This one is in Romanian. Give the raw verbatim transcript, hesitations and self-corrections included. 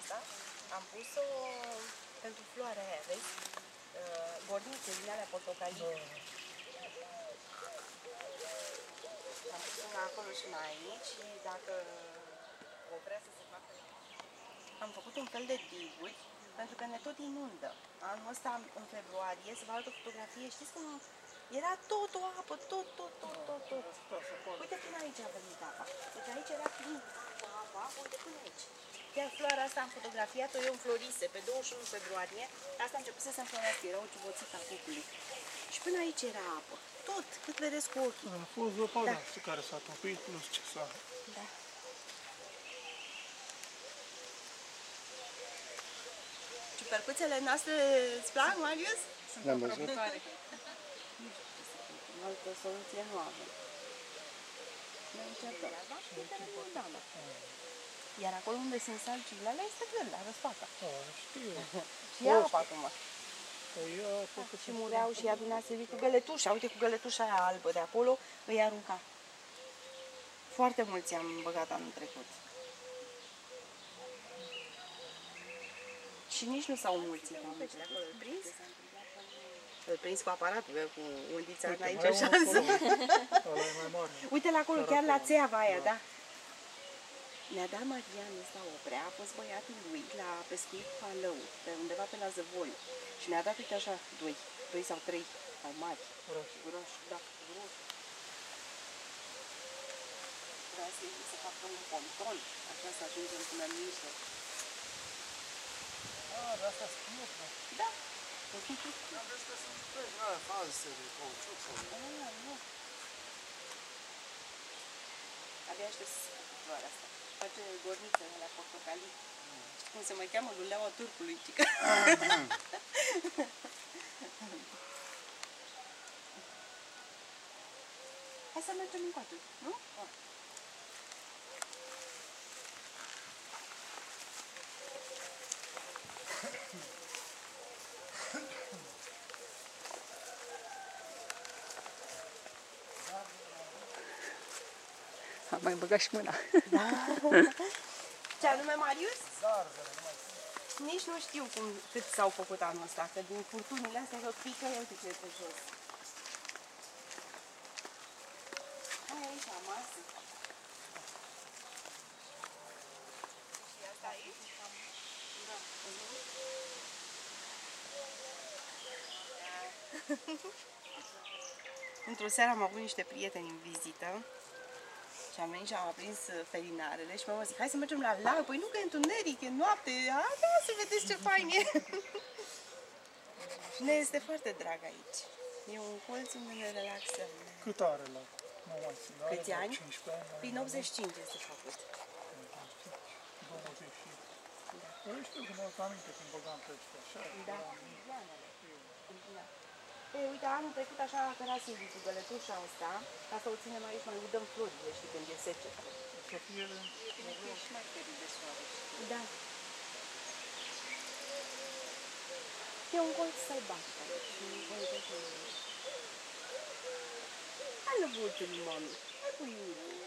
asta. Am pus-o pentru floarea aia, vezi? Bornițe din alea portocalii. Am pus una acolo și una aici și dacă o vrea să se facă... Am făcut un fel de diguri pentru că ne tot inundă. Anul ăsta, în februarie, să vă arăt o fotografie, știți cum era tot o apă, tot, tot, tot, tot, tot. Uite până aici a venit apa. Deci aici era plin cu apa, uite până aici. Chiar floarea asta am fotografiat-o, eu înflorise pe douăzeci și unu februarie, asta a început să se înflorească, era o ciuboțică a cucului. Și până aici era apă, tot, cât vedeți cu ochii. A fost zăpada da. care s-a topit plus ce s-a... Da. Ciupercuțele noastre îți plac, Marius? Le-am văzut. Altă soluție nu avem. Ne încercăm. Iar acolo unde sunt salcile alea este greu, la răsfaca. Da, știu. Și ia apă acum. Păi ia apă că și mureau și adunase cu găletușa. Uite, cu găletușa aia albă de acolo îi arunca. Foarte mulți am băgat anul trecut. Și nici nu s-au înmulțit. Îl prins? Îl prins cu aparatul, cu undița, n-ai nicio șansă. Uite la acolo, chiar la țeava aia, da? Ne-a dat Marian ăsta oprea, a fost băiatul lui la pescuit palău, pe undeva pe la Zăvoi. Și ne-a dat, uite așa, doi, doi sau trei, mai mari. Groși. Groși, da, groși. Vreau să iei să facă un ponton, așa să ajungem până în mijloc. Ah, dar asta spune, da. Am văzut că sunt pești, aia false de cauciuc sau... Ah, nu. Abia aștept să se facă floarea asta. Face gornițele alea portocalii. Mm. Știi cum se mai cheamă? Luleaua turcului, cică. Hai să mergem încoace, nu? Ah. Am mai băgat și mâna. Da. Ce anume, Marius? Zarzele, nu mai Nici nu știu cum, cât s-au făcut anul ăsta, că din furtunile astea tot pică, uite ce e pe jos. Hai aici, masă. Și asta aici? Da. Într-o seară am avut niște prieteni în vizită. Și am venit și am aprins felinarele și mama zic, hai să mergem la lag. Păi nu, că e întuneric, e noapte. A, da, să vedeți ce fain e. Și ne este foarte drag aici. E un colț unde ne relaxăm. Cât are la? Nu mai țin. Câți ani? cincisprezece ani. Prin optzeci și cinci este făcut. douăzeci. Da. Eu știu că mi-au aminte când băgam pe ăștia. Așa, da. Ei, uite, anul trecut așa a cărat Silviu cu găletușa asta, ca să o ținem aici, mai udăm florile, știi, când e secetă. Să fie... E și mai ferit de soare. Da. E un colț sălbatic aici. Hai, lăbuțul, mami. Hai, puiuțul.